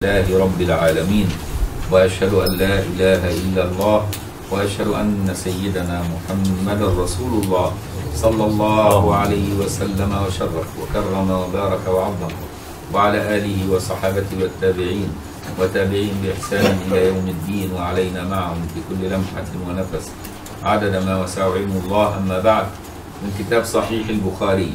لله رب العالمين، وأشهد أن لا إله إلا الله، وأشهد أن سيدنا محمد رسول الله صلى الله عليه وسلم وشرف وكرم وبارك وعظم، وعلى آله وصحابته والتابعين وتابعين بإحسان إلى يوم الدين، وعلينا معهم في كل لمحة ونفس عدد ما وسع علم الله. أما بعد، من كتاب صحيح البخاري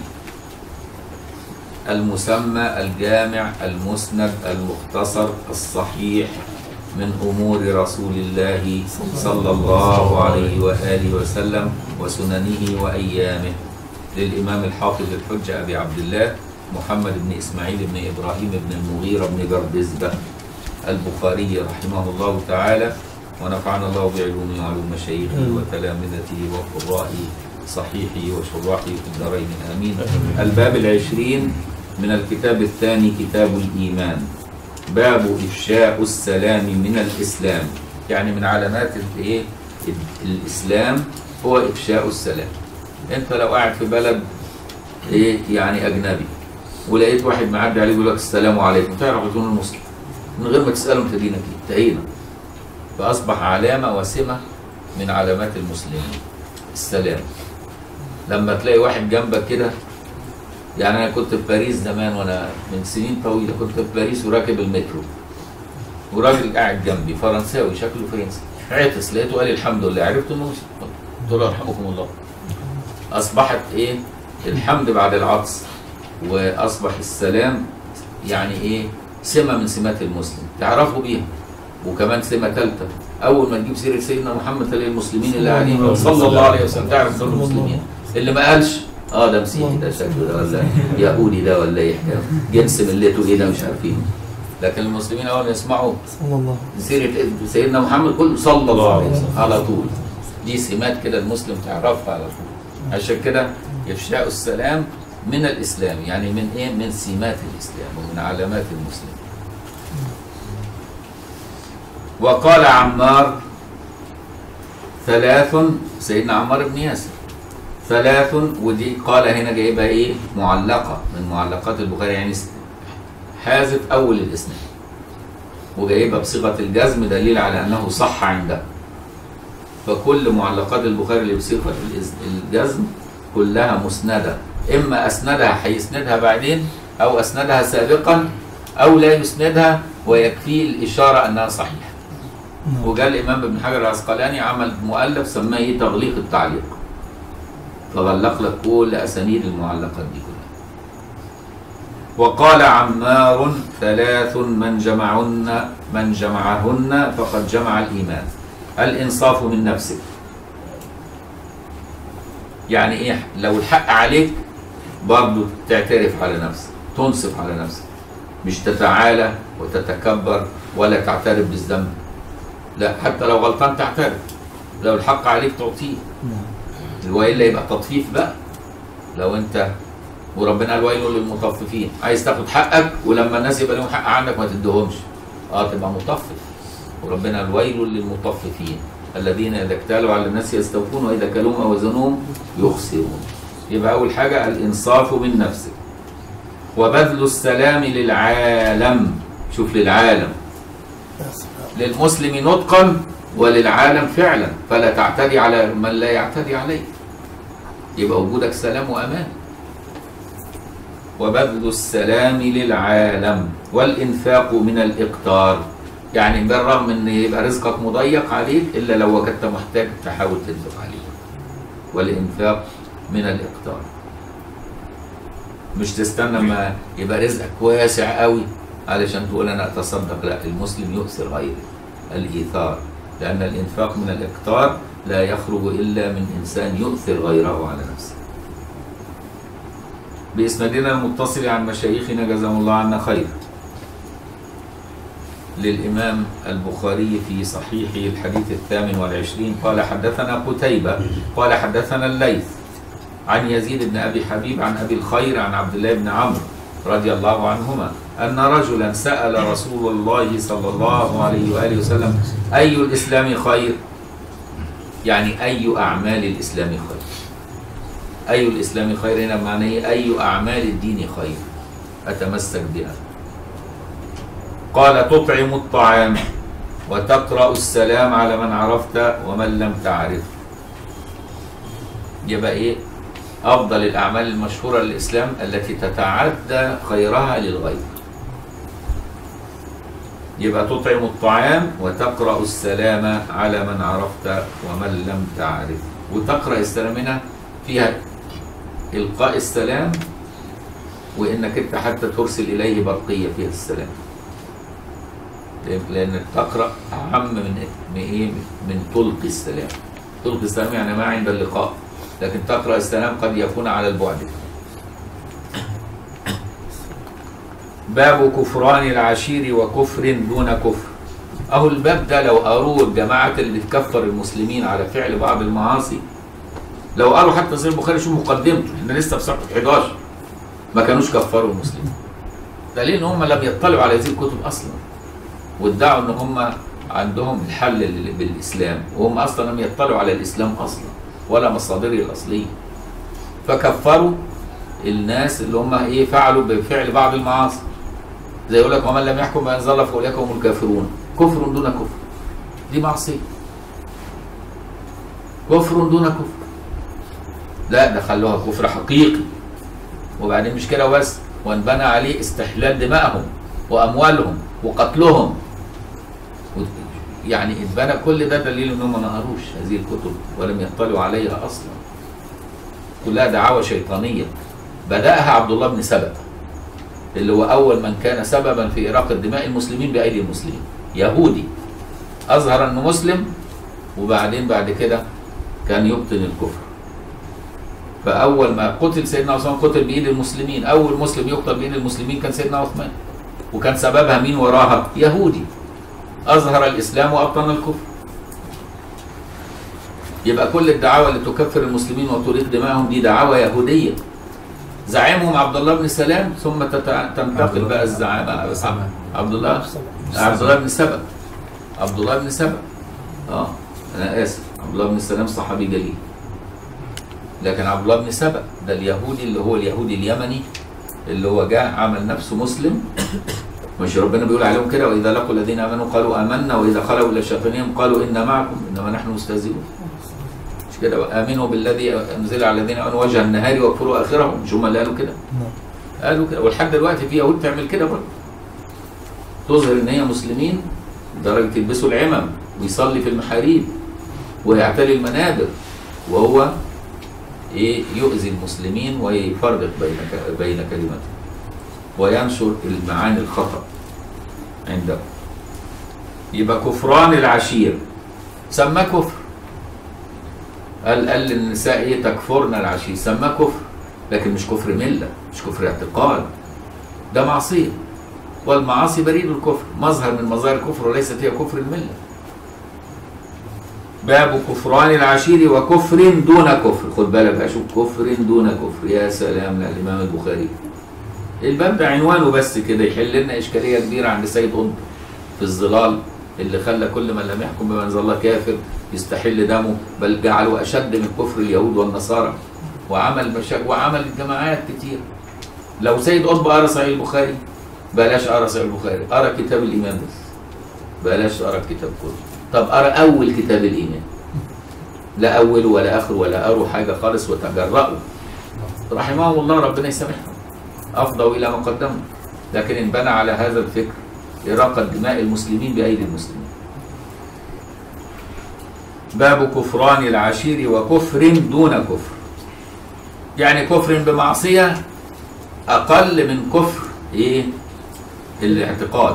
المسمى الجامع المسند المختصر الصحيح من أمور رسول الله صلى الله عليه وآله وسلم وسننه وأيامه، للإمام الحافظ الحجة أبي عبد الله محمد بن إسماعيل بن إبراهيم بن المغيرة بن بردزبة البخاري رحمه الله تعالى، ونفعنا الله بعلومه وعلوم مشايخه وتلامذته وقرائه صحيحه وشراحه في الدارين آمين. الباب 20 من الكتاب الثاني، كتاب الإيمان، باب إفشاء السلام من الإسلام. يعني من علامات الإسلام هو إفشاء السلام. أنت لو قاعد في بلد يعني أجنبي ولقيت واحد معدي عليه يقول لك السلام عليكم، تعرف تكون المسلم من غير ما تسأله أنت دينك إيه، انتهينا. فأصبح علامة وسمة من علامات المسلمين السلام. لما تلاقي واحد جنبك كده، يعني أنا كنت في باريس زمان، وأنا من سنين طويلة كنت في باريس وراكب المترو، وراجل قاعد جنبي فرنساوي شكله فرنسي، عطس لقيته قال لي الحمد لله، عرفت إنه مسلم، قلت له يرحمكم الله. أصبحت الحمد بعد العطس، وأصبح السلام يعني سمة من سمات المسلم تعرفوا بيها. وكمان سمة ثالثة، أول ما تجيب سيرة سيدنا محمد تلاقي المسلمين اللي قاعدين صلى الله عليه وسلم تعرف دول المسلمين. اللي ما قالش ده مسيحي، ده شكله ده، ولا يهودي ده، ولا حكايه جنس ملته ده مش عارفين. لكن المسلمين اول ما يسمعوا سيره سيدنا محمد كله صلى الله عليه وسلم على طول. دي سمات كده المسلم تعرفها على طول. عشان كده افشاء السلام من الاسلام، يعني من من سمات الاسلام ومن علامات المسلم. وقال عمار ثلاث، سيدنا عمار بن ياسر ثلاث، ودي قال هنا جايبها معلقة من معلقات البخاري، يعني حازف أول الإسناد، وجايبها بصيغة الجزم دليل على أنه صح عنده. فكل معلقات البخاري اللي بصيغة الجزم كلها مسندة، إما أسندها هيسندها بعدين، أو أسندها سابقا، أو لا يسندها ويكفي الإشارة أنها صحيحة. وجاء الإمام ابن حجر العسقلاني عمل مؤلف سماه تغليق التعليق، فغلق لك كل أسانيد المعلقات دي كلها. وقال عمار ثلاث من جمعهن فقد جمع الإيمان. الإنصاف من نفسك، يعني لو الحق عليك برضو تعترف على نفسك، تنصف على نفسك، مش تتعالى وتتكبر ولا تعترف بالذنب، لا، حتى لو غلطان تعترف، لو الحق عليك تعطيه، وإلا يبقى تطفيف بقى. لو انت وربنا قال ويل للمطففين، عايز تاخد حقك ولما الناس يبقى لهم حق عندك ما تديهمش، تبقى مطفف. وربنا قال ويل للمطففين الذين اذا اكتالوا على الناس يستوفون واذا كلوهم او وزنوهم يخسرون. يبقى اول حاجه الانصاف من نفسك، وبذل السلام للعالم. شوف، للعالم، للمسلم نطقا وللعالم فعلا، فلا تعتدي على من لا يعتدي عليك، يبقى وجودك سلام وأمان. وبذل السلام للعالم، والإنفاق من الإقتار، يعني بالرغم ان يبقى رزقك مضيق عليك، إلا لو كنت محتاج تحاول تنفق عليه. والإنفاق من الإقتار، مش تستنى ما يبقى رزقك واسع قوي علشان تقول أنا أتصدق، لا، المسلم يؤثر غيره، الإيثار، لأن الإنفاق من الإقتار لا يخرج إلا من إنسان يؤثر غيره على نفسه. بإسنادنا المتصل عن مشايخنا جزاهم الله عنا خير، للإمام البخاري في صحيحه الحديث 28 قال حدثنا قتيبة قال حدثنا الليث عن يزيد بن أبي حبيب عن أبي الخير عن عبد الله بن عمرو رضي الله عنهما أن رجلا سأل رسول الله صلى الله عليه وآله وسلم أي الإسلام خير؟ يعني أي أعمال الإسلام خير؟ أي الإسلام خير هنا معناه أي أعمال الدين خير أتمسك بها؟ قال تطعم الطعام وتقرأ السلام على من عرفت ومن لم تعرف. يبقى ايه افضل الاعمال المشهوره للاسلام التي تتعدى خيرها للغير. يبقى تطعم الطعام وتقرأ السلام على من عرفت ومن لم تعرف. وتقرأ السلام هنا فيها إلقاء السلام، وإنك أنت حتى ترسل إليه برقية فيها السلام، لأن تقرأ أعم من تلقي السلام. تلقي السلام يعني ما عند اللقاء، لكن تقرأ السلام قد يكون على البعد. باب كفران العشير وكفر دون كفر. أهو الباب ده لو قروه الجماعة اللي بتكفر المسلمين على فعل بعض المعاصي، لو قروا حتى صحيح البخاري شو مقدمته، احنا لسه في صفحة 11 ما كانوش كفروا المسلمين. دليل ان هم لم يطلعوا على هذه الكتب اصلا، وادعوا ان هم عندهم الحل بالاسلام، وهم اصلا لم يطلعوا على الاسلام اصلا ولا مصادره الاصليه. فكفروا الناس اللي هم ايه فعلوا بفعل بعض المعاصي، زي يقول لك ومن لم يحكم بما انزل الله فاولئك هم الكافرون. كفر دون كفر، دي معصيه. كفر دون كفر، لا ده خلوها كفر حقيقي. وبعدين مش كده بس، وانبنى عليه استحلال دمائهم واموالهم وقتلهم. يعني اتبنى كل ده دليل انهم ما قروش هذه الكتب ولم يطلعوا عليها اصلا. كلها دعاوى شيطانيه بداها عبد الله بن سبأ، اللي هو اول من كان سببا في اراقه دماء المسلمين بايدي المسلمين. يهودي اظهر انه مسلم، وبعدين بعد كده كان يبطن الكفر. فاول ما قتل سيدنا عثمان قتل بايد المسلمين. اول مسلم يقتل بايد المسلمين كان سيدنا عثمان، وكان سببها مين وراها؟ يهودي اظهر الاسلام وابطن الكفر. يبقى كل الدعاوى اللي تكفر المسلمين وتريق دماءهم دي دعاوى يهوديه زعيمهم عبد الله بن سلام، ثم تنتقل بقى الزعامه عبد الله بن سبأ. عبد الله بن سبأ انا اسف، عبد الله بن سلام صحابي جليل، لكن عبد الله بن سبأ ده اليهودي اللي هو اليهودي اليمني اللي هو جاء عمل نفسه مسلم. مش ربنا بيقول عليهم كده واذا لقوا الذين امنوا قالوا امنا واذا خلوا الى شياطينهم قالوا انا معكم انما نحن مستهزئون. مش كده؟ امنوا بالذي انزل على الذين امنوا وجه النهار واكفروا اخره. مش هم اللي قالوا كده؟ قالوا كده. ولحد دلوقتي في يهود تعمل كده برضه، تظهر ان هي مسلمين لدرجه يلبسوا العمم ويصلي في المحاريب ويعتلي المنابر، وهو يؤذي المسلمين ويفرق بين كلمته وينشر المعاني الخطأ عنده. يبقى كفران العشير سماه كفر. قال للنساء تكفرن العشير، سماه كفر، لكن مش كفر ملة، مش كفر اعتقاد، ده معصية. والمعاصي بريد الكفر، مظهر من مظاهر الكفر وليست هي كفر الملة. باب كفران العشير وكفر دون كفر. خد بالك بقى، شوف كفر دون كفر، يا سلام للإمام البخاري. الباب ده عنوانه بس كده يحل لنا إشكالية كبيرة عند سيد قطب في الظلال، اللي خلى كل من لم يحكم بما أنزل الله كافر يستحل دمه، بل جعله أشد من كفر اليهود والنصارى، وعمل جماعات كتير. لو سيد قطب قرأ صحيح البخاري بلاش قرأ صحيح البخاري، قرأ كتاب الإيمان بس، بلاش قرأ الكتاب كله. طب قرأ أول كتاب الإيمان، لا أول ولا آخر ولا قروا حاجة خالص وتجرأوا، رحمهم الله ربنا يسامحهم، أفضوا إلى ما قدموا. لكن انبنى على هذا الفكر إراقة دماء المسلمين بأيدي المسلمين. باب كفران العشير وكفر دون كفر، يعني كفر بمعصية أقل من كفر الاعتقاد.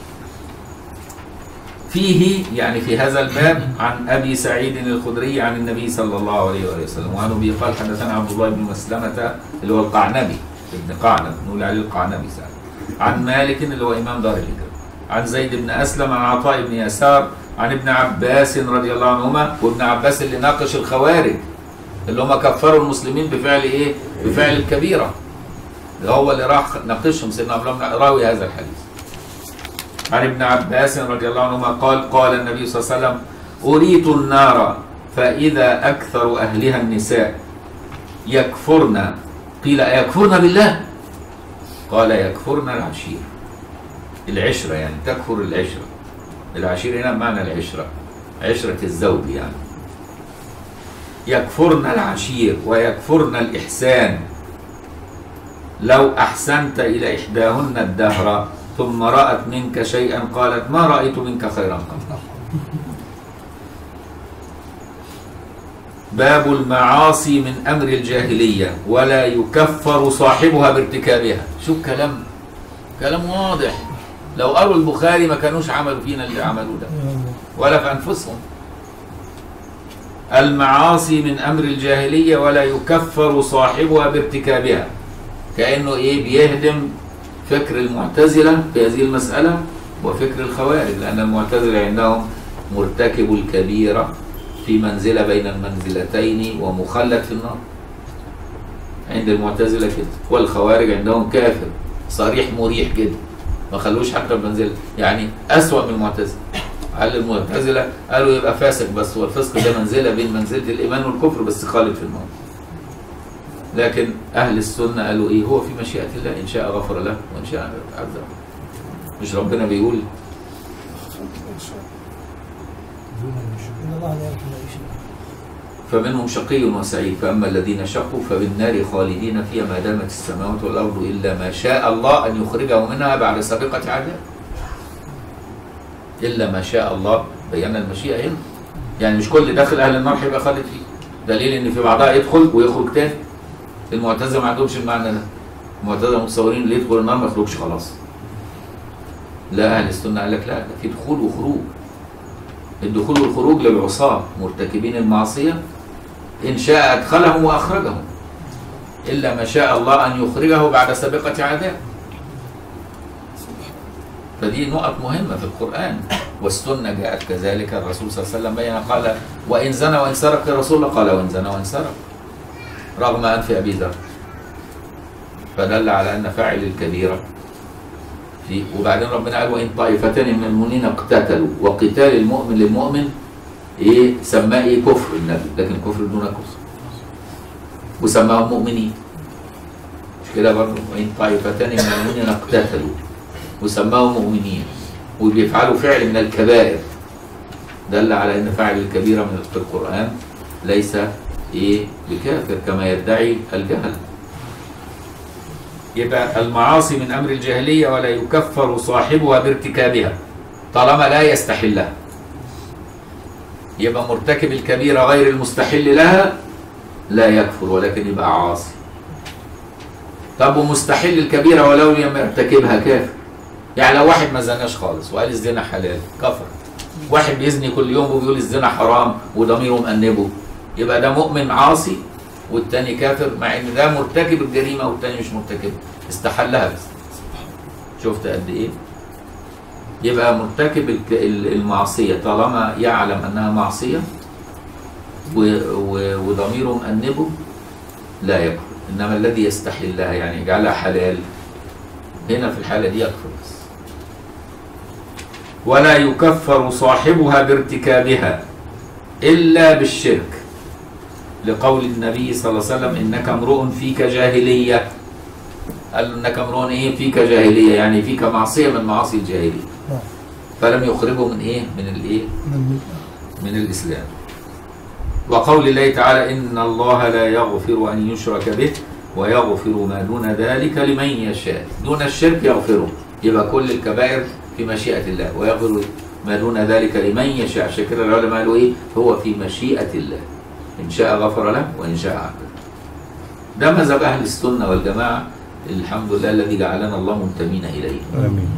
فيه يعني في هذا الباب عن أبي سعيد الخدري عن النبي صلى الله عليه وسلم، وعن أبي قال حدثنا عبد الله بن مسلمة اللي هو القعنبي ابن قعنب، نقول عليه القعنبي سعد، عن مالك اللي هو إمام دار الهجرة، عن زيد بن أسلم عن عطاء بن يسار عن ابن عباس رضي الله عنهما. وابن عباس اللي ناقش الخوارج اللي هم كفروا المسلمين بفعل بفعل الكبيرة، هو اللي راح ناقشهم سيدنا عبد الله راوي هذا الحديث. عن ابن عباس رضي الله عنهما قال قال النبي صلى الله عليه وسلم أريت النار فإذا أكثر أهلها النساء يكفرن، قيل أيكفرن بالله؟ قال يكفرن العشير. العشرة يعني تكفر العشرة. العشير هنا بمعنى العشرة، عشرة الزوج يعني. يكفرن العشير ويكفرن الإحسان. لو أحسنت إلى إحداهن الدهر ثم رأت منك شيئا قالت ما رأيت منك خيرا قط. باب المعاصي من أمر الجاهلية ولا يكفر صاحبها بارتكابها. شوف كلام واضح. لو قروا البخاري ما كانوش عملوا فينا اللي عملوه ده ولا في أنفسهم. المعاصي من أمر الجاهلية ولا يكفر صاحبها بارتكابها. كأنه إيه؟ بيهدم فكر المعتزلة في هذه المسألة وفكر الخوارج، لأن المعتزلة عندهم مرتكب الكبيرة في منزلة بين المنزلتين ومخلد في النار. عند المعتزلة كده. والخوارج عندهم كافر صريح مريح كده، ما خلوش حتى بمنزلة، يعني أسوأ من المعتزلة. قال المعتزلة قالوا يبقى فاسق بس، والفسق ده منزلة بين منزلة الإيمان والكفر بس خالد في النار. لكن أهل السنة قالوا إيه؟ هو في مشيئة الله، إن شاء غفر له وإن شاء عذب. مش ربنا بيقول إن الله لا يغفر أي شيء. فمنهم شقي وسعيد، فأما الذين شقوا فبالنار خالدين فيها ما دامت السماوات والأرض إلا ما شاء الله أن يخرجه منها بعد سابقة عذاب. إلا ما شاء الله، بينا المشيئة هنا. يعني مش كل داخل أهل النار هيبقى خالد فيه، دليل إن في بعضها يدخل ويخرج تاني. المعتزلة ما عندهمش المعنى ده. المعتزلة متصورين اللي يدخل النار ما يخرجش خلاص. لا، أهل السنة قال لك لا، ده في دخول وخروج. الدخول والخروج للعصاة مرتكبين المعصية، إن شاء أدخلهم وأخرجهم، إلا ما شاء الله أن يخرجه بعد سابقة عذاب. فدي نقط مهمة في القرآن، والسنة جاءت كذلك. الرسول صلى الله عليه وسلم بين قال وإن زنى وإن سرق، الرسول قال وإن زنى وإن سرق، رغم أنف أبي ذر. فدل على أن فاعل الكبيرة في. وبعدين ربنا قال وإن طائفتان من المؤمنين اقتتلوا، وقتال المؤمن للمؤمن إيه؟ سماه إيه؟ كفر النبي، لكن كفر دون كفر، وسماهم مؤمنين. مش كده برضه؟ وإن طائفتان من المؤمنين اقتتلوا وسماهم مؤمنين، وبيفعلوا فعل من الكبائر، دل على أن فاعل الكبيرة من في القرآن ليس إيه؟ بكافر كما يدعي الجهل. يبقى المعاصي من أمر الجاهلية ولا يكفر صاحبها بارتكابها طالما لا يستحلها. يبقى مرتكب الكبيرة غير المستحل لها لا يكفر، ولكن يبقى عاصي. طب ومستحل الكبيرة ولو لم يرتكبها كافر. يعني لو واحد ما زناش خالص وقال الزنا حلال كفر، واحد بيزني كل يوم وبيقول الزنا حرام وضميره مأنبه، يبقى ده مؤمن عاصي والتاني كافر، مع ان ده مرتكب الجريمه والتاني مش مرتكب، استحلها بس. شفت قد ايه؟ يبقى مرتكب المعصيه طالما يعلم انها معصيه وضميره مأنبه لا يكفر، انما الذي يستحلها يعني يجعلها حلال هنا في الحاله دي يكفر بس. ولا يكفر صاحبها بارتكابها الا بالشرك، لقول النبي صلى الله عليه وسلم انك امرؤ فيك جاهليه. قال له انك امرؤ ايه؟ فيك جاهليه، يعني فيك معصيه من معاصي الجاهليه. فلم يخرجه من ايه؟ من الايه؟ من الاسلام. وقول الله تعالى ان الله لا يغفر ان يشرك به ويغفر ما دون ذلك لمن يشاء. دون الشرك يغفره، يبقى كل الكبائر في مشيئه الله، ويغفر ما دون ذلك لمن يشاء. عشان كده العلماء قالوا ايه؟ هو في مشيئه الله، إن شاء غفر له وإن شاء عذب. ده مذهب أهل السنة والجماعة، الحمد لله الذي جعلنا الله منتمين إليه. آمين.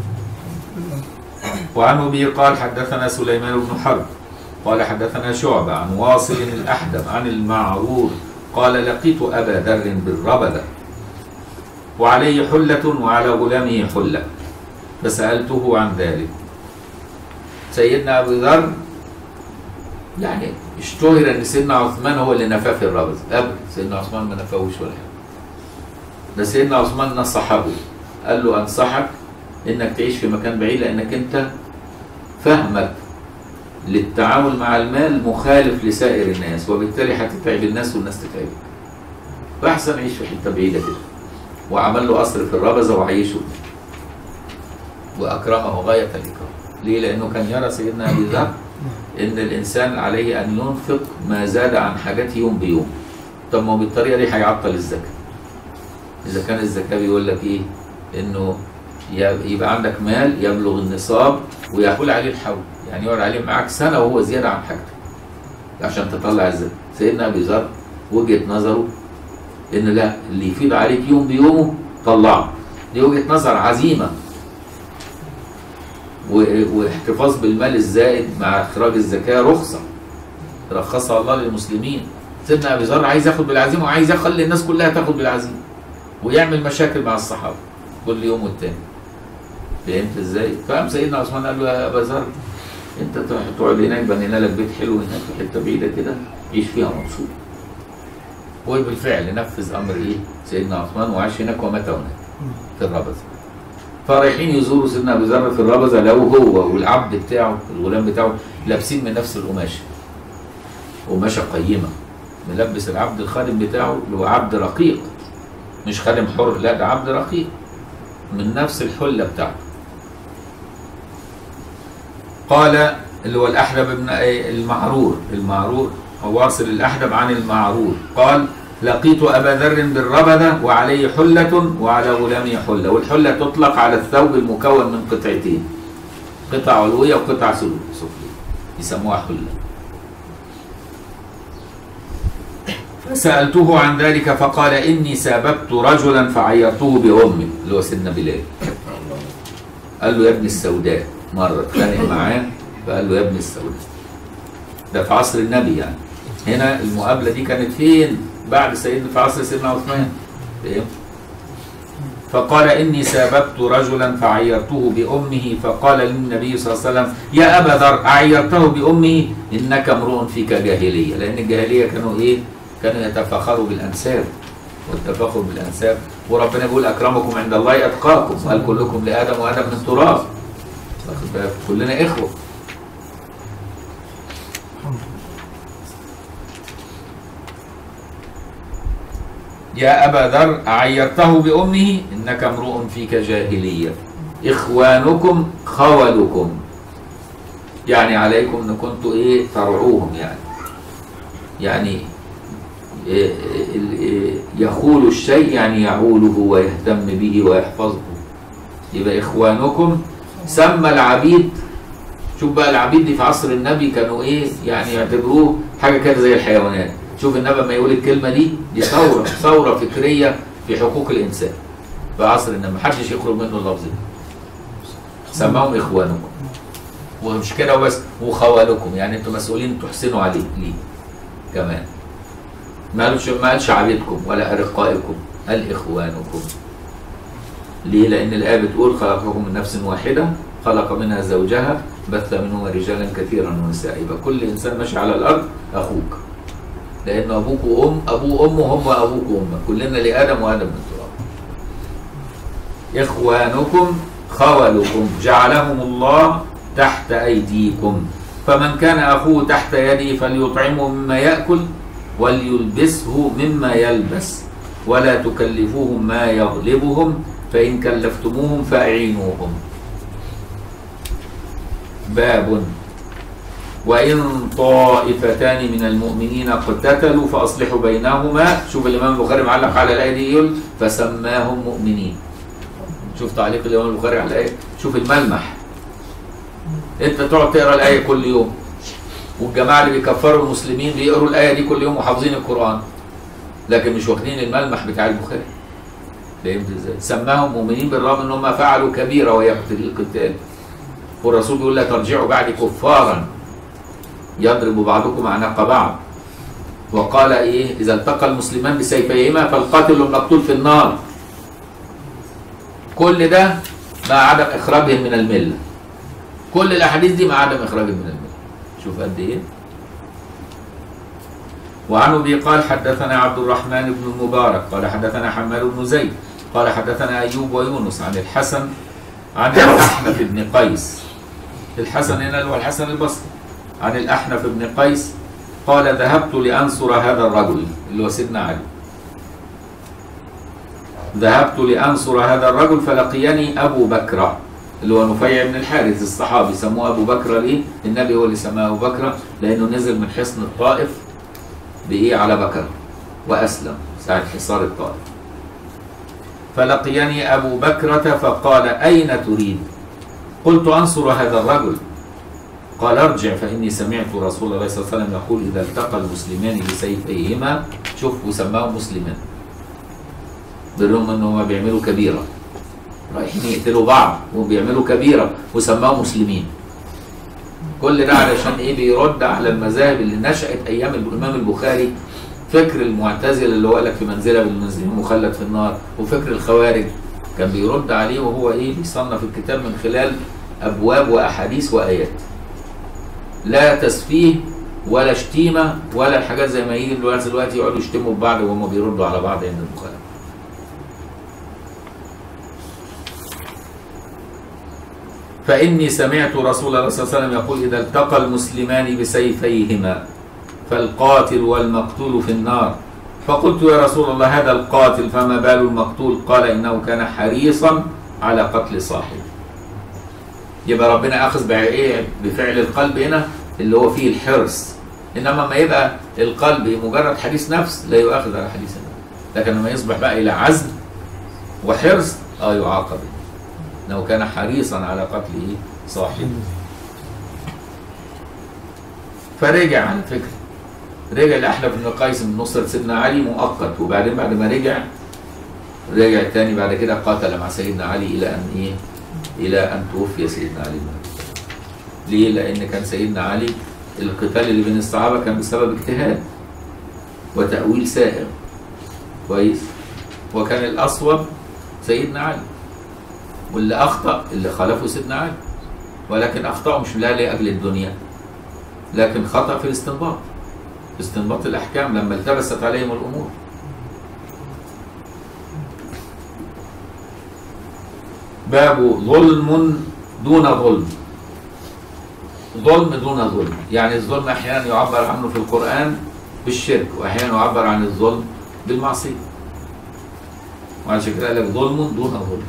وعن أبي قال حدثنا سليمان بن حرب قال حدثنا شعبة عن واصل الأحدب عن المعرور قال لقيت أبا ذر بالربذة وعليه حلة وعلى غلامه حلة فسألته عن ذلك. سيدنا أبو ذر يعني اشتهر ان سيدنا عثمان هو اللي نفاه في الربذ، ابدا سيدنا عثمان ما نفاهوش ولا حاجه. ده سيدنا عثمان نصحه، قال له انصحك انك تعيش في مكان بعيد، لانك انت فهمك للتعامل مع المال مخالف لسائر الناس، وبالتالي هتتعب الناس والناس تتعبك. فاحسن عيش في حته بعيده كده. وعمل له قصر في الربذه وعيشه. وأكرمه غاية الإكرام. ليه؟ لأنه كان يرى سيدنا أبي ذر إن الإنسان عليه أن ينفق ما زاد عن حاجته يوم بيوم. طب ما هو بالطريقة دي هيعطل الزكاة. إذا كان الزكاة بيقول لك إيه؟ إنه يبقى عندك مال يبلغ النصاب ويحول عليه الحول، يعني يقعد عليه معاك سنة وهو زيادة عن حاجتك عشان تطلع الزكاة. سيدنا أبي ذر وجهة نظره إن لا، اللي يفيض عليك يوم بيومه طلعه. دي وجهة نظر عزيمة واحتفاظ بالمال الزائد مع إخراج الزكاة رخصة رخصها الله للمسلمين. سيدنا أبي ذر عايز ياخد بالعزيمة وعايز يخلي الناس كلها تاخد بالعزيمة ويعمل مشاكل مع الصحابة كل يوم والتاني. فهمت ازاي؟ فقام سيدنا عثمان قال له يا أبا ذر أنت تقعد هناك، بنينا لك بيت حلو هناك في حتة بعيدة كده عيش فيها مبسوط. وبالفعل نفذ أمر إيه؟ سيدنا عثمان وعاش هناك ومات هناك في الربذة. فرايحين يزوروا سيدنا أبي ذر في الربذة، لو هو والعبد بتاعه الغلام بتاعه لابسين من نفس القماشة، قماشة قيمة، ملبس العبد الخادم بتاعه اللي هو عبد رقيق، مش خادم حر، لا ده عبد رقيق من نفس الحلة بتاعته. قال اللي هو الأحدب بن المعرور واصل الأحدب عن المعرور قال لقيت أبا ذر بالربذة وعليه حلة وعلى غلامه حلة. والحلة تطلق على الثوب المكون من قطعتين، قطعة علوية وقطعة سفلية، يسموها حلة. فسألته عن ذلك فقال إني ساببت رجلا فعيرته بأمي، اللي هو سيدنا بلال. قال له يا ابن السوداء، مرة اتخانق معاه فقال له يا ابن السوداء. ده في عصر النبي يعني. هنا المقابلة دي كانت فين؟ بعد سيدنا في عصر سيدنا عثمان. فاهم؟ فقال إني ساببت رجلا فعيرته بأمه فقال للنبي صلى الله عليه وسلم يا أبا ذر أعيرته بأمه إنك امرؤ فيك جاهلية. لأن الجاهلية كانوا إيه؟ كانوا يتفاخروا بالأنساب، والتفاخر بالأنساب، وربنا يقول أكرمكم عند الله أتقاكم، وقال كلكم لآدم وآدم من تراب، كلنا إخوة. يا أبا ذر أعيرته بأمه إنك امرؤ فيك جاهلية، إخوانكم خولكم، يعني عليكم إن كنتوا إيه ترعوهم، يعني يخول الشيء يعني يعوله ويهتم به ويحفظه. يبقى إخوانكم. سمى العبيد، شوف بقى العبيد دي في عصر النبي كانوا إيه يعني يعتبروه حاجة كده زي الحيوانات. شوف النبي لما يقول الكلمة دي ثورة فكرية في حقوق الإنسان في عصر النبي، محدش يخرج منه اللفظ ده. سماهم إخوانكم، ومش كده بس وخوالكم، يعني أنتم مسؤولين تحسنوا عليه ليه كمان. ما قالش عبيدكم ولا أرقائكم، قال إخوانكم. ليه؟ لأن الآية بتقول خلقكم من نفس واحدة خلق منها زوجها بث منهما رجالا كثيرا ونساء. يبقى كل إنسان ماشي على الأرض أخوك، لأن أبوك أبوه وأمه هم أبوك وأمك، كلنا لآدم وآدم من تراب. إخوانكم خولكم جعلهم الله تحت أيديكم، فمن كان أخوه تحت يده فليطعمه مما يأكل وليلبسه مما يلبس ولا تكلفوهم ما يغلبهم فإن كلفتموهم فأعينوهم. باب وإن طائفتان من المؤمنين اقتتلوا فأصلحوا بينهما. شوف الإمام البخاري معلق على الآية دي يقول فسماهم مؤمنين. شوف تعليق الإمام البخاري على الآية، شوف الملمح. أنت تقعد تقرأ الآية كل يوم، والجماعة اللي بيكفروا المسلمين بيقروا الآية دي كل يوم وحافظين القرآن، لكن مش واخدين الملمح بتاع البخاري. فهمت ازاي؟ سماهم مؤمنين بالرغم ان هم فعلوا كبيرة وهي القتال. والرسول بيقول لا ترجعوا بعد كفارا يضرب بعضكم أعناق بعض. وقال ايه؟ إذا التقى المسلمان بسيفيهما فالقاتل والمقتول في النار. كل ده مع عدم إخراجهم من الملة. كل الأحاديث دي مع عدم إخراجهم من الملة. شوف قد ايه. وعن ابي قال حدثنا عبد الرحمن بن المبارك قال حدثنا حماد بن زيد قال حدثنا ايوب ويونس عن الحسن عن الاحنف بن قيس. الحسن هنا اللي هو الحسن البصري. عن الاحنف بن قيس قال ذهبت لانصر هذا الرجل اللي هو سيدنا علي. ذهبت لانصر هذا الرجل فلقيني ابو بكر اللي هو نفيع بن الحارث الصحابي، سموه أبو بكر ليه؟ النبي هو اللي سماه أبو بكر لأنه نزل من حصن الطائف بإيه على بكر وأسلم ساعة حصار الطائف. فلقيني أبو بكرة فقال أين تريد؟ قلت أنصر هذا الرجل. قال ارجع فإني سمعت رسول الله صلى الله عليه وسلم يقول إذا التقى المسلمان بسيفيهما، شوف وسماهم مسلمان بالرغم أنهم بيعملوا كبيرة، رايحين يقتلوا بعض وبيعملوا كبيرة وسماهم مسلمين. كل ده علشان إيه؟ بيرد على المذاهب اللي نشأت أيام الإمام البخاري، فكر المعتزلة اللي هو قال لك في منزلة بالمنزلين مخلد في النار، وفكر الخوارج كان بيرد عليه، وهو إيه؟ بيصنف الكتاب من خلال أبواب وأحاديث وآيات، لا تسفيه ولا شتيمة ولا الحاجات زي ما يجي دلوقتي يقعدوا يشتموا ببعض وهم بيردوا على بعض عند البخاري. فإني سمعت رسول الله صلى الله عليه وسلم يقول إذا التقى المسلمان بسيفيهما فالقاتل والمقتول في النار. فقلت يا رسول الله هذا القاتل فما بال المقتول؟ قال إنه كان حريصا على قتل صاحبه. يبقى ربنا أخذ بفعل القلب هنا اللي هو فيه الحرص، إنما ما يبقى القلب مجرد حديث نفس لا يؤاخذ على حديث النفس، لكن لما يصبح بقى إلى عزم وحرص يعاقب، إنه كان حريصا على قتل صاحبه. فرجع على فكرة، رجع لأحلف بن قيس من نصرة سيدنا علي مؤقت، وبعدين بعد ما رجع تاني بعد كده قاتل مع سيدنا علي إلى أن توفي سيدنا علي. ليه؟ لأن كان سيدنا علي القتال اللي بين الصحابة كان بسبب اجتهاد وتأويل سائر كويس، وكان الأصوب سيدنا علي، واللي أخطأ اللي خالفه سيدنا علي، ولكن أخطأه مش لأجل الدنيا، لكن خطأ في استنباط الأحكام لما التبست عليهم الأمور. باب ظلم دون ظلم. ظلم دون ظلم، يعني الظلم أحيانا يعبر عنه في القرآن بالشرك، وأحيانا يعبر عن الظلم بالمعصية، وعشان كده قال لك ظلم دون ظلم.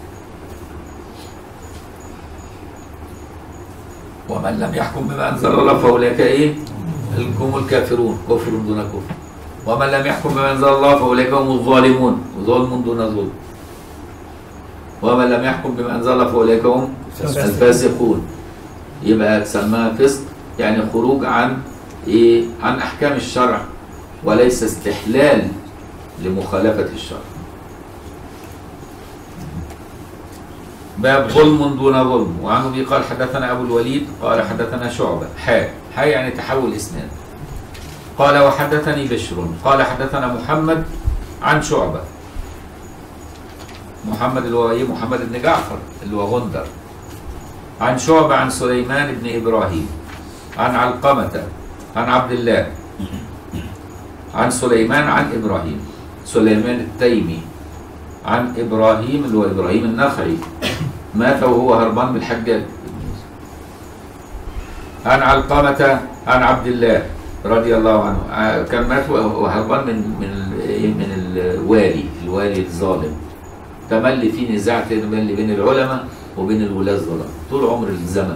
ومن لم يحكم بما أنزل الله فأولئك هم الكافرون، كفر دون كفر. ومن لم يحكم بما أنزل الله فأولئك هم الظالمون، ظلم دون ظلم. ومن لم يحكم بما أنزل الله فأولئك هم الفاسقون. يبقى تسمى فسق يعني خروج عن عن أحكام الشرع، وليس استحلال لمخالفة الشرع. باب ظلم دون ظلم. وعنه به قال حدثنا أبو الوليد قال حدثنا شعبة حاء يعني تحول اسناد. قال وحدثني بشر قال حدثنا محمد عن شعبة، محمد اللي هو محمد بن جعفر اللي هو غندر، عن شعبة عن سليمان بن إبراهيم عن علقمة عن عبد الله عن سليمان عن إبراهيم، سليمان التيمي عن إبراهيم اللي هو إبراهيم النخعي مات وهو هربان بالحجاج، عن علقمة عن عبد الله رضي الله عنه، كان مات وهو هربان من الوالي الظالم، تملي في نزاع تملي بين العلماء وبين الولاة الظلام طول عمر الزمن.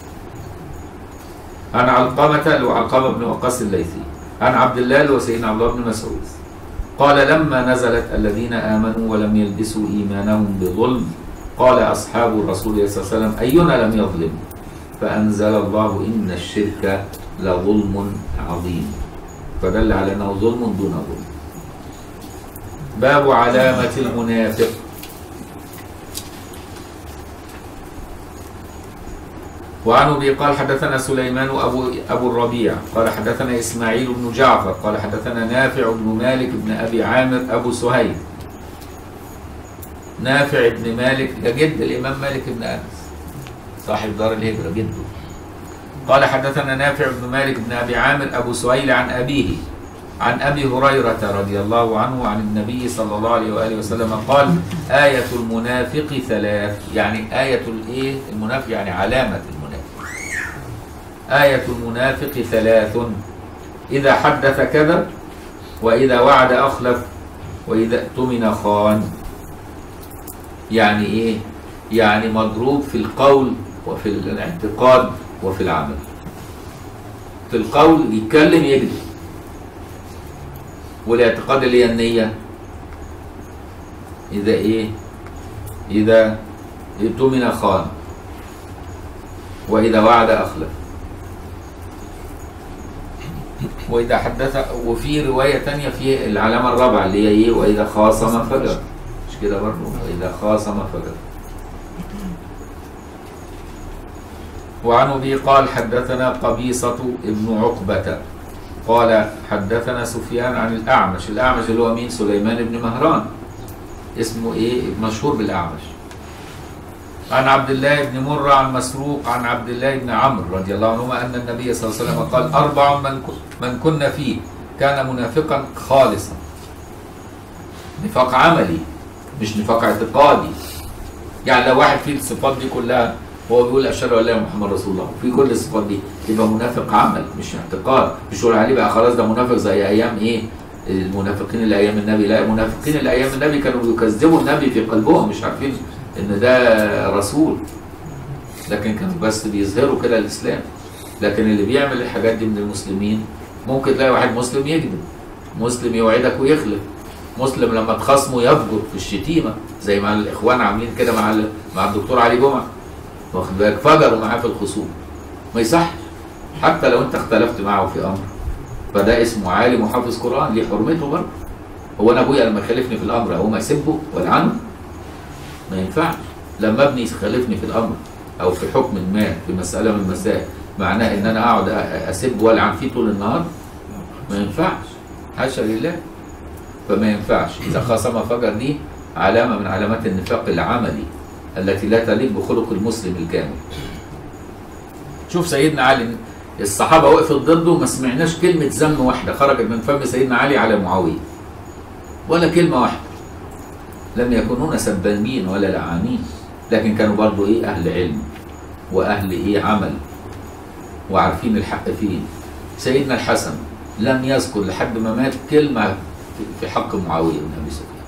عن علقمة اللي هو علقمة بن وقاص الليثي عن عبد الله اللي هو سيدنا عبد الله بن مسعود قال لما نزلت الذين آمنوا ولم يلبسوا إيمانهم بظلم قال أصحاب الرسول صلى الله عليه وسلم أينا لم يظلم؟ فأنزل الله إن الشرك لظلم عظيم، فدل على أنه ظلم دون ظلم. باب علامة المنافق. وعنه به قال حدثنا سليمان أبو الربيع قال حدثنا إسماعيل بن جعفر قال حدثنا نافع بن مالك بن أبي عامر أبو سهيل. نافع بن مالك ده جد الإمام مالك بن أنس صاحب دار الهجرة جده. قال حدثنا نافع بن مالك بن أبي عامر أبو سهيل عن أبيه عن أبي هريرة رضي الله عنه عن النبي صلى الله عليه وآله وسلم قال آية المنافق ثلاث، يعني آية المنافق يعني علامة المنافق. آية المنافق ثلاث: إذا حدث كذب، وإذا وعد أخلف، وإذا اؤتمن خان. يعني يعني مضروب في القول وفي الاعتقاد وفي العمل. في القول يتكلم يكذب، والاعتقاد اللي هي النية إذا إيه؟ إذا اؤتمن خان، وإذا وعد أخلف، وإذا حدث. وفي رواية تانية في العلامة الرابعة اللي هي إيه؟ وإذا خاصم فجر. مش كده برضه؟ وإذا خاصم فجر. وعن أبي قال حدثنا قبيصة ابن عقبة قال حدثنا سفيان عن الأعمش. الأعمش اللي هو مين؟ سليمان بن مهران، اسمه إيه؟ مشهور بالأعمش. عن عبد الله بن مرة عن مسروق عن عبد الله بن عمرو رضي الله عنهما أن النبي صلى الله عليه وسلم قال: 4 من كنا فيه كان منافقا خالصا. نفاق عملي مش نفاق اعتقادي. يعني لو واحد فيه الصفات دي كلها هو بيقول أشهد أن لا إله إلا محمد رسول الله في كل الصفات دي، يبقى منافق عمل مش اعتقاد. مش يقول عليه بقى خلاص ده منافق زي أيام إيه؟ المنافقين اللي أيام النبي. لا، المنافقين اللي أيام النبي كانوا بيكذبوا النبي في قلبهم، مش عارفين ان ده رسول، لكن كانوا بس بيظهروا كده الاسلام. لكن اللي بيعمل الحاجات دي من المسلمين، ممكن تلاقي واحد مسلم يكذب، مسلم يوعدك ويخلف، مسلم لما تخاصمه يفجر في الشتيمه زي ما الاخوان عاملين كده مع الدكتور علي جمعه، واخد بالك؟ فجروا معاه في الخصوم. ما يصحش حتى لو انت اختلفت معه في امر، فده اسمه عالم وحافظ قران، ليه حرمته برضه. هو انا ابويا لما يخالفني في الامر هو ما يسبه والعنه؟ ما ينفعش. لما ابني يخالفني في الامر او في حكم ما في مساله من المسائل، معناه ان انا اقعد اسب والعن فيه طول النهار؟ ما ينفعش، حاشا لله. فما ينفعش. اذا خاصم فجر دي علامه من علامات النفاق العملي التي لا تليق بخلق المسلم الكامل. شوف سيدنا علي، الصحابه وقفت ضده، ما سمعناش كلمه ذم واحده خرجت من فم سيدنا علي على معاويه، ولا كلمه واحده. لم يكونون سبانين ولا لعانين، لكن كانوا برضو ايه؟ اهل علم واهل ايه؟ عمل، وعارفين الحق فين. سيدنا الحسن لم يذكر لحد ما مات كلمه في حق معاويه بن ابي سفيان.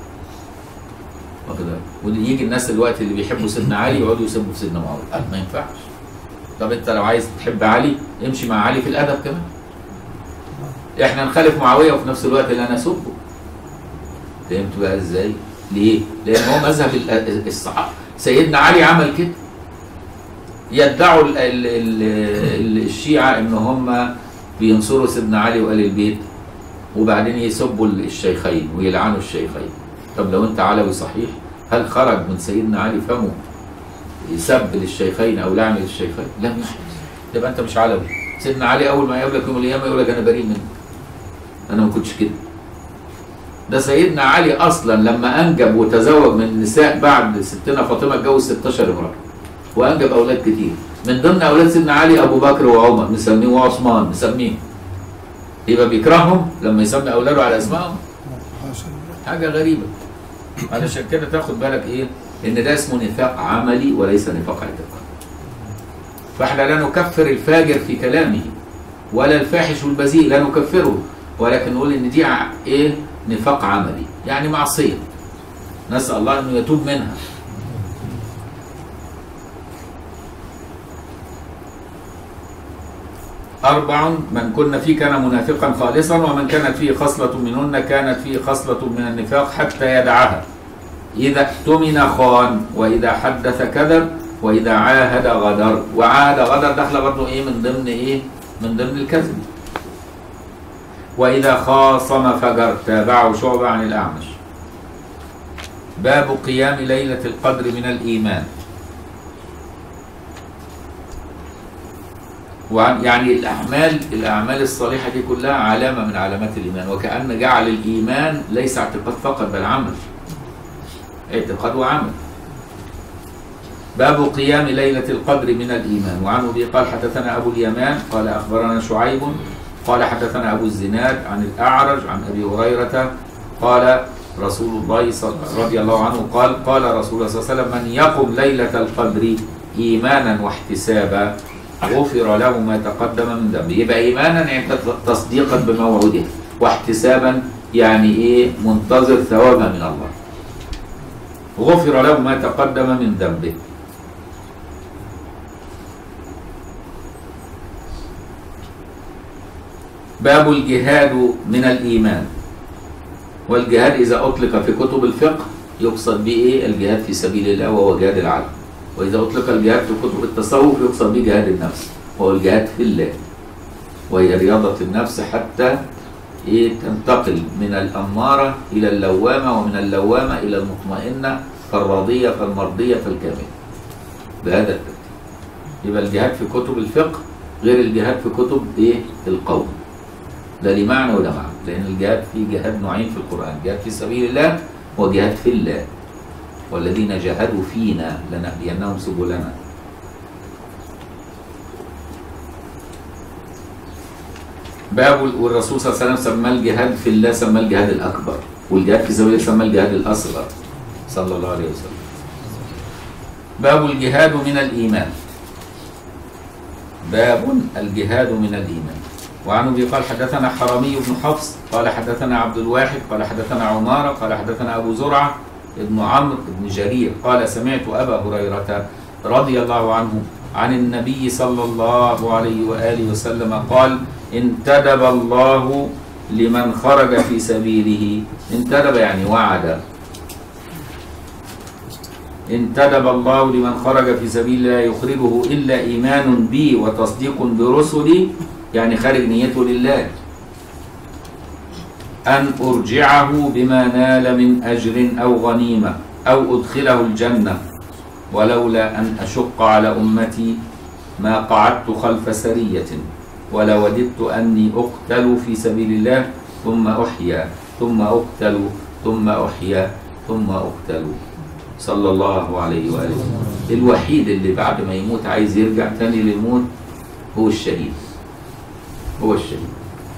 ويجي الناس دلوقتي اللي بيحبوا سيدنا علي يقعدوا يسبوا في سيدنا معاويه، ما ينفعش. طب انت لو عايز تحب علي امشي مع علي في الادب كمان. احنا نخالف معاويه وفي نفس الوقت لا نسبه. فهمت بقى ازاي؟ ليه؟ لأن هو مذهب الصحابة. سيدنا علي عمل كده. يدعوا الشيعة إن هم بينصروا سيدنا علي وآل البيت، وبعدين يسبوا الشيخين ويلعنوا الشيخين. طب لو أنت علوي صحيح، هل خرج من سيدنا علي فمه يسب للشيخين أو لعن للشيخين؟ لم يحدث. يبقى أنت مش علوي. سيدنا علي أول ما يقابلك يوم القيامة يقول لك أنا بريء منك، أنا ما كنتش كده. ده سيدنا علي اصلا لما انجب وتزوج من النساء بعد ستنا فاطمه اتجوز 16 امراه وانجب اولاد كتير. من ضمن اولاد سيدنا علي ابو بكر وعمر مسميه، وعثمان مسميه. يبقى بيكرههم لما يسمي اولاده على اسمائهم؟ حاجه غريبه. علشان كده تاخد بالك ايه؟ ان ده اسمه نفاق عملي وليس نفاق اعتقادي. فاحنا لا نكفر الفاجر في كلامه ولا الفاحش والبذيء، لا نكفره، ولكن نقول ان دي ايه؟ نفاق عملي، يعني معصية، نسأل الله أنه يتوب منها. أربع من كنا فيه كان منافقا خالصا، ومن كانت فيه خصلة منهن كانت فيه خصلة من النفاق حتى يدعها. إذا اؤتمن خان، وإذا حدث كذب، وإذا عاهد غدر. وعاهد غدر داخله برضه إيه؟ من ضمن إيه؟ من ضمن الكذب. وإذا خاصم فجر. تابعه شعبة عن الأعمش. باب قيام ليلة القدر من الإيمان. يعني الأعمال الصالحة دي كلها علامة من علامات الإيمان، وكأن جعل الإيمان ليس اعتقاد فقط بل عمل، اعتقاد وعمل. باب قيام ليلة القدر من الإيمان. وعن أبي قال حدثنا أبو اليمان قال أخبرنا شعيب قال حدثنا أبو الزناد عن الأعرج عن أبي هريرة قال رسول الله رضي الله عنه قال رسول الله صلى الله عليه وسلم: من يقم ليلة القدر إيمانا واحتسابا غفر له ما تقدم من ذنبه. يبقى إيمانا يعني تصديقا بموعوده، واحتسابا يعني إيه؟ منتظر ثوابا من الله. غفر له ما تقدم من ذنبه. باب الجهاد من الإيمان. والجهاد إذا أطلق في كتب الفقه يقصد به إيه؟ الجهاد في سبيل الله وهو جهاد العدل. وإذا أطلق الجهاد في كتب التصوف يقصد به جهاد النفس وهو الجهاد في الله، وهي رياضة النفس حتى إيه تنتقل من الأمارة إلى اللوامة، ومن اللوامة إلى المطمئنة، فالراضية فالمرضية فالكاملة. بهذا الترتيب. يبقى الجهاد في كتب الفقه غير الجهاد في كتب إيه القول. ده ليه معنى وده معنى، لأن الجهاد في جهاد نوعين في القرآن، جهاد في سبيل الله وجهاد في الله. والذين جاهدوا فينا لنهدينهم سبلنا. باب والرسول صلى الله عليه وسلم سمى الجهاد في الله سمى الجهاد الأكبر، والجهاد في سبيل الله سمى الجهاد الأصغر صلى الله عليه وسلم. باب الجهاد من الإيمان. باب الجهاد من الإيمان. وعن ابي قال حدثنا حرمي بن حفص قال حدثنا عبد الواحد قال حدثنا عمارة قال حدثنا أبو زرعة ابن عمرو بن جرير قال سمعت أبا هريرة رضي الله عنه عن النبي صلى الله عليه وآله وسلم قال انتدب الله لمن خرج في سبيله. انتدب يعني وعد. انتدب الله لمن خرج في سبيل الله يخرجه إلا إيمان بي وتصديق برسلي، يعني خارج نيته لله، أن أرجعه بما نال من أجر أو غنيمة أو أدخله الجنة، ولولا أن أشق على أمتي ما قعدت خلف سرية، ولوددت أني أقتل في سبيل الله ثم أحيا ثم أقتل ثم أحيا ثم أقتل صلى الله عليه وآله وسلم. الوحيد اللي بعد ما يموت عايز يرجع تاني للموت هو الشهيد. هو الشهيد.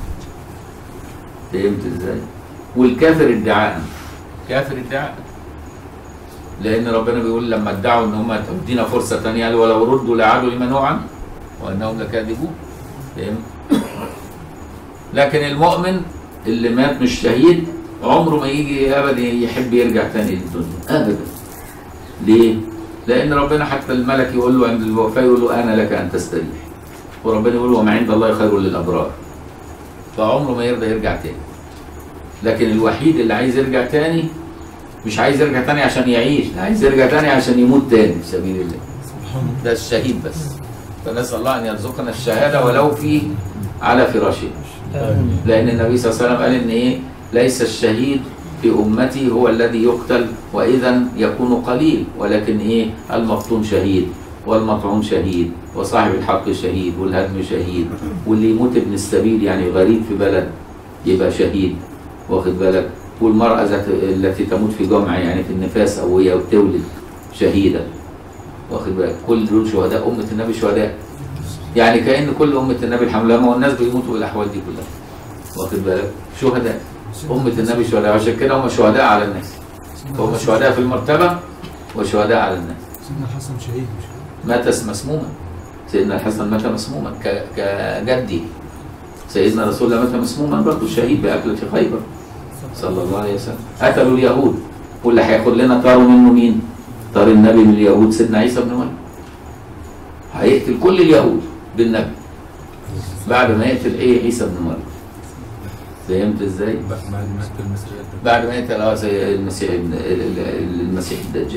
فهمت ازاي؟ والكافر ادعاء. كافر ادعاء. لأن ربنا بيقول لما ادعوا ان هم تدينا فرصة ثانية قالوا ولو ردوا لعادوا لما نهوا عنه وانهم لكاذبون. فهمت؟ لكن المؤمن اللي مات مش شهيد عمره ما يجي ابدا يحب يرجع ثاني للدنيا ابدا. ليه؟ لأن ربنا حتى الملك يقول له عند الوفاة يقول له أنا لك أن تستريح. وربنا يقول وما عند الله خير للأبرار. فعمره ما يرضى يرجع تاني. لكن الوحيد اللي عايز يرجع تاني مش عايز يرجع تاني عشان يعيش، عايز يرجع تاني عشان يموت تاني في سبيل الله. ده الشهيد بس. فنسأل الله أن يرزقنا الشهادة ولو في على فراشه. لأن النبي صلى الله عليه وسلم قال إن إيه؟ ليس الشهيد في أمتي هو الذي يقتل وإذا يكون قليل، ولكن إيه؟ المفطون شهيد والمطعون شهيد وصاحب الحق شهيد والهدم شهيد، واللي يموت ابن السبيل يعني غريب في بلد يبقى شهيد، واخد بالك؟ والمرأة التي تموت في جمع يعني في النفاس أو هي بتولد شهيدة، واخد بالك؟ كل دول شهداء أمة النبي شهداء. يعني كأن كل أمة النبي الحمد لله والناس بيموتوا بالأحوال دي كلها، واخد بالك؟ شهداء أمة النبي شهداء، عشان كده هم شهداء على الناس. هم شهداء في المرتبة وشهداء على الناس. سيدنا الحسن شهيد مش مات مسموما. سيدنا الحسن مات مسموما كجدي. سيدنا رسول الله مات مسموما برضه شهيد بأكلة خيبر صلى الله عليه وسلم. قتلوا اليهود، واللي هياخد لنا طار منه مين؟ طار النبي من اليهود سيدنا عيسى بن مريم. هيقتل كل اليهود بالنبي بعد ما يقتل ايه؟ عيسى بن مريم. فهمت ازاي؟ بعد ما يقتل المسيح الدجال.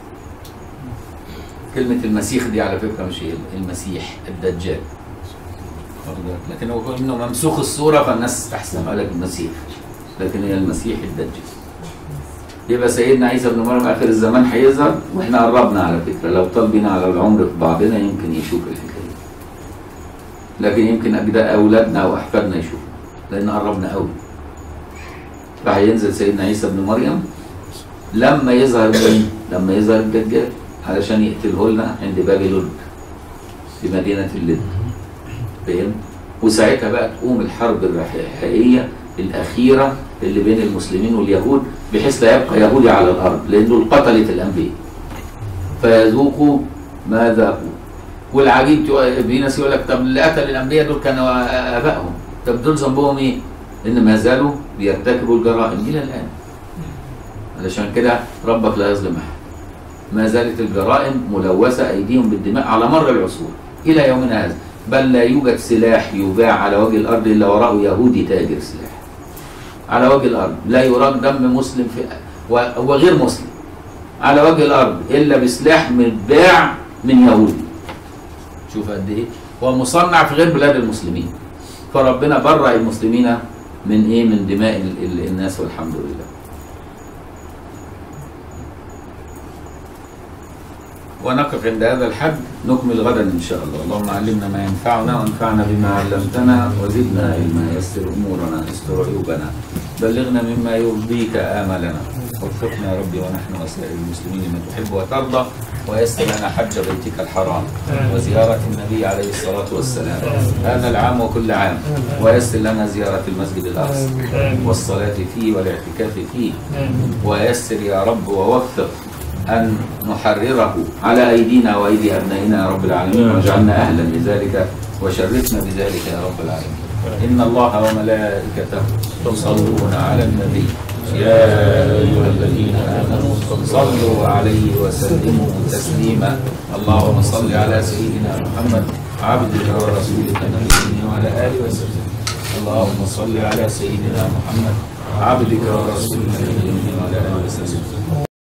كلمة المسيح دي على فكرة مش المسيح الدجال، لكن هو انه ممسوخ الصورة فالناس تحسبها لك المسيح، لكن هي المسيح الدجال. يبقى سيدنا عيسى بن مريم آخر الزمان هيظهر، واحنا قربنا على فكرة، لو طال بينا على العمر في بعضنا يمكن يشوف الفكرة دي. لكن يمكن أجداء أولادنا أو أحفادنا يشوفوا، لأن قربنا قوي. فهينزل سيدنا عيسى بن مريم لما يظهر مين؟ لما يظهر الدجال علشان يقتله لنا عند باب لد في مدينة اللد. فاهم؟ وساعتها بقى تقوم الحرب الحقيقية الأخيرة اللي بين المسلمين واليهود، بحيث لا يبقى يهودي على الأرض، لأن دول قتلة الأنبياء فيذوقوا ما ذاقوا. والعجيب في ناس يقول لك طب اللي قتل الأنبياء دول كانوا آبائهم، طب دول ذنبهم إيه؟ إن ما زالوا بيرتكبوا الجرائم إلى الآن. علشان كده ربك لا يظلم أحد. ما زالت الجرائم ملوثة أيديهم بالدماء على مر العصور إلى يومنا هذا. بل لا يوجد سلاح يباع على وجه الأرض إلا وراءه يهودي تاجر سلاح على وجه الأرض. لا يراق دم مسلم وغير مسلم على وجه الأرض إلا بسلاح متباع من يهودي. شوف قد إيه هو مصنع في غير بلاد المسلمين. فربنا برأ المسلمين من إيه؟ من دماء الناس، والحمد لله. ونقف عند هذا الحد، نكمل غدا إن شاء الله. اللهم علمنا ما ينفعنا وانفعنا بما علمتنا وزدنا علما، يسر أمورنا، استر عيوبنا، بلغنا مما يرضيك آملنا، وفقنا يا ربي ونحن وسائر المسلمين لما تحب وترضى، ويسر لنا حج بيتك الحرام وزيارة النبي عليه الصلاة والسلام هذا العام وكل عام، ويسر لنا زيارة المسجد الأقصى والصلاة فيه والاعتكاف فيه، ويسر يا رب ووفق أن نحرره على أيدينا وأيدي أبنائنا يا رب العالمين، واجعلنا أهلا لذلك وشرفنا بذلك يا رب العالمين. إن الله وملائكته يصلون على النبي يا أيها الذين آمنوا صلوا عليه وسلموا تسليما. اللهم صل على سيدنا محمد عبدك ورسولك نبينا وعلى آله وسلم. اللهم صل على سيدنا محمد عبدك ورسولك نبينا وعلى آله وسلم.